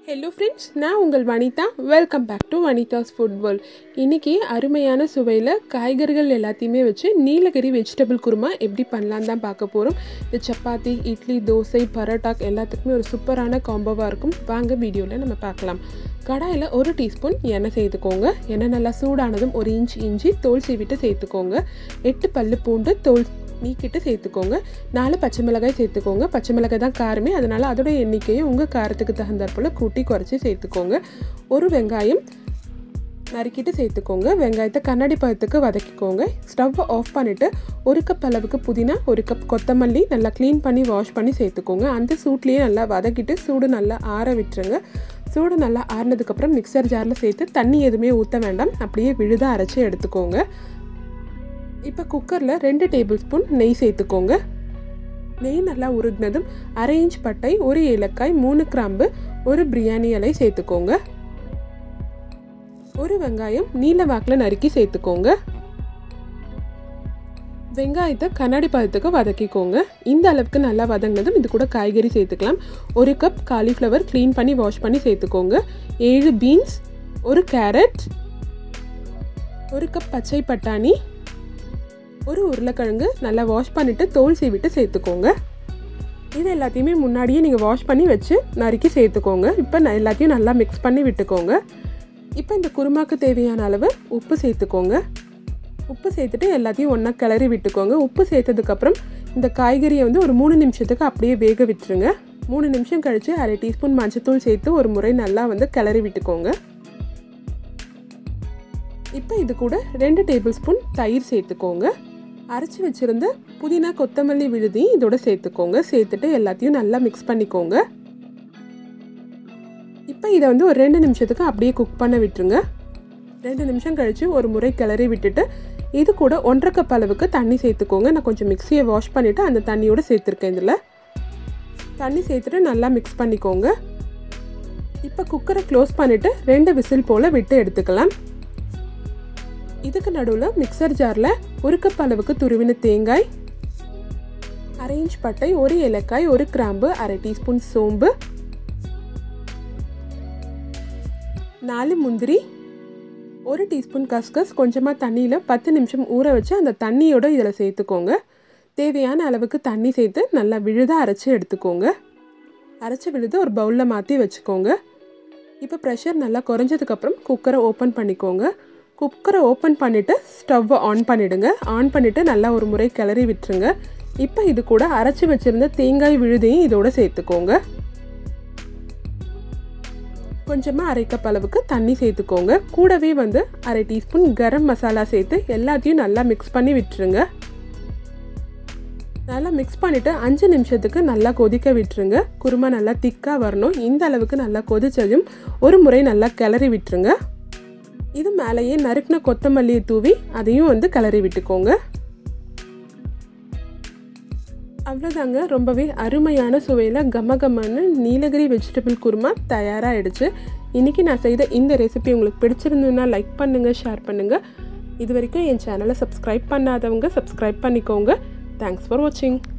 Hello friends, நான் உங்கள் Vanitha. Welcome back to Vanitha's food world. இன்றைக்கி அருமையான சுவையில் காய்கறிகள் எல்லாத்தையுமே வச்சு நீலகிரி வெஜிடபிள் குருமா எப்படி பண்ணலான்னு தான் பார்க்க போகிறோம். இது சப்பாத்தி, இட்லி, தோசை, பரோட்டாக் எல்லாத்துக்குமே ஒரு சூப்பரான காம்போவாக இருக்கும். வாங்க வீடியோவில் நம்ம பார்க்கலாம். கடாயில் 1 டீஸ்பூன் எண்ணெய் சேர்த்துக்கோங்க. எண்ணெய் நல்லா சூடானதும் 1 இன்ச் இஞ்சி தோல் சீவிட்டு சேர்த்துக்கோங்க. 8 பல்லு பூண்டு தோல் நீக்கிட்டு சேர்த்துக்கோங்க. 4 பச்சை மிளகாய் சேர்த்துக்கோங்க. பச்சை மிளகாய் தான் காரமே, அதனால் அதோட எண்ணிக்கையும் உங்கள் காரத்துக்கு தகுந்தாற்போல் கூட்டி குறைச்சி சேர்த்துக்கோங்க. 1 வெங்காயம் நறுக்கிட்டு சேர்த்துக்கோங்க. வெங்காயத்தை கண்ணாடி பதத்துக்கு வதக்கிக்கோங்க. ஸ்டவ்வை ஆஃப் பண்ணிவிட்டு 1 கப் அளவுக்கு புதினா, 1 கப் கொத்தமல்லி நல்லா க்ளீன் பண்ணி வாஷ் பண்ணி சேர்த்துக்கோங்க. அந்த சூட்லேயே நல்லா வதக்கிட்டு சூடு நல்லா ஆற விட்டுருங்க. சூடு நல்லா ஆறினதுக்கப்புறம் மிக்சர் ஜாரில் சேர்த்து தண்ணி எதுவுமே ஊற்ற வேண்டாம், அப்படியே விழுதாக அரைச்சி எடுத்துக்கோங்க. இப்போ குக்கரில் 2 டேபிள் ஸ்பூன் நெய் சேர்த்துக்கோங்க. நெய் நல்லா உருகினதும் 1/2 இன்ச் பட்டை, 1 ஏலக்காய், 3 கிராம்பு, 1 பிரியாணி இலை சேர்த்துக்கோங்க. 1 வெங்காயம் நீல வாக்கில் நறுக்கி சேர்த்துக்கோங்க. வெங்காயத்தை கண்ணாடி பதத்துக்கு வதக்கிக்கோங்க. இந்த அளவுக்கு நல்லா வதங்கினதும் இது கூட காய்கறி சேர்த்துக்கலாம். 1 கப் காலிஃப்ளவர் க்ளீன் பண்ணி வாஷ் பண்ணி சேர்த்துக்கோங்க. 7 பீன்ஸ், 1 கேரட், 1 கப் பச்சை பட்டாணி, 1 உருளைக்கிழங்கு நல்லா வாஷ் பண்ணிவிட்டு தோல் சீவிட்டு சேர்த்துக்கோங்க. இது எல்லாத்தையுமே முன்னாடியே நீங்கள் வாஷ் பண்ணி வச்சு நறுக்கி சேர்த்துக்கோங்க. இப்போ எல்லாத்தையும் நல்லா மிக்ஸ் பண்ணி விட்டுக்கோங்க. இப்போ இந்த குருமாக்கு தேவையான அளவு உப்பு சேர்த்துக்கோங்க. உப்பு சேர்த்துட்டு எல்லாத்தையும் ஒன்றா கிளறி விட்டுக்கோங்க. உப்பு சேர்த்ததுக்கப்புறம் இந்த காய்கறியை ஒரு 3 நிமிஷத்துக்கு அப்படியே வேக விட்டுருங்க. 3 நிமிஷம் கழித்து 1/2 டீஸ்பூன் மஞ்சத்தூள் சேர்த்து ஒரு முறை நல்லா கிளறி விட்டுக்கோங்க. இப்போ இது கூட 2 டேபிள் ஸ்பூன் தயிர் சேர்த்துக்கோங்க. அரைச்சி வச்சுருந்த புதினா கொத்தமல்லி விழுதி இதோட சேர்த்துக்கோங்க. சேர்த்துட்டு எல்லாத்தையும் நல்லா மிக்ஸ் பண்ணிக்கோங்க. இப்போ இதை ஒரு 2 நிமிஷத்துக்கு அப்படியே குக் பண்ண விட்டுருங்க. 2 நிமிஷம் கழித்து ஒரு முறை கிளறி விட்டுட்டு இது கூட 1/2 கப் அளவுக்கு தண்ணி சேர்த்துக்கோங்க. நான் கொஞ்சம் மிக்ஸியை வாஷ் பண்ணிவிட்டு அந்த தண்ணியோடு சேர்த்துருக்கேன். இதில் தண்ணி சேர்த்துட்டு நல்லா மிக்ஸ் பண்ணிக்கோங்க. இப்போ குக்கரை க்ளோஸ் பண்ணிவிட்டு 2 விசில் போல் விட்டு எடுத்துக்கலாம். இதுக்கு நடுவில் மிக்சர் ஜாரில் 1 கப் அளவுக்கு துருவின தேங்காய், 1/2 இன்ச் பட்டை, 1 ஏலக்காய், 1 கிராம்பு, 1/2 டீஸ்பூன் சோம்பு, 4 முந்திரி, 1 டீஸ்பூன் கஸ்கஸ் கொஞ்சமாக தண்ணியில் 10 நிமிஷம் ஊற வச்சு அந்த தண்ணியோட இதில் சேர்த்துக்கோங்க. தேவையான அளவுக்கு தண்ணி சேர்த்து நல்லா விழுதாக அரைச்சி எடுத்துக்கோங்க. அரைச்சி விழுது ஒரு பவுலில் மாற்றி வச்சுக்கோங்க. இப்போ ப்ரெஷர் நல்லா குறைஞ்சதுக்கப்புறம் குக்கரை ஓப்பன் பண்ணிக்கோங்க. குக்கரை ஓப்பன் பண்ணிவிட்டு ஸ்டவ்வை ஆன் பண்ணிவிடுங்க. ஆன் பண்ணிவிட்டு நல்லா ஒரு முறை கிளறி விட்டுருங்க. இப்போ இது கூட அரைச்சி வச்சுருந்த தேங்காய் விழுதையும் இதோடு சேர்த்துக்கோங்க. கொஞ்சமாக 1/2 கப் அளவுக்கு தண்ணி சேர்த்துக்கோங்க. கூடவே 1/2 டீஸ்பூன் கரம் மசாலா சேர்த்து எல்லாத்தையும் நல்லா மிக்ஸ் பண்ணி விட்டுருங்க. நல்லா மிக்ஸ் பண்ணிவிட்டு 5 நிமிஷத்துக்கு நல்லா கொதிக்க விட்டுருங்க. குருமா நல்லா திக்காக வரணும். இந்த அளவுக்கு நல்லா கொதிச்சதும் ஒரு முறை நல்லா கிளறி விட்டுருங்க. இது மேலேயே நறுக்கின கொத்தமல்லியை தூவி அதையும் கிளறி விட்டுக்கோங்க. அவ்வளோதாங்க, ரொம்பவே அருமையான சுவையில் கமகமான நீலகிரி வெஜிடபிள் குருமா தயாராகிடுச்சு. இன்றைக்கி நான் செய்த இந்த ரெசிபி உங்களுக்கு பிடிச்சிருந்ததுன்னா லைக் பண்ணுங்கள், ஷேர் பண்ணுங்கள். இது வரைக்கும் என் சேனலை சப்ஸ்கிரைப் பண்ணாதவங்க சப்ஸ்கிரைப் பண்ணிக்கோங்க. தேங்க்ஸ் ஃபார் வாட்சிங்.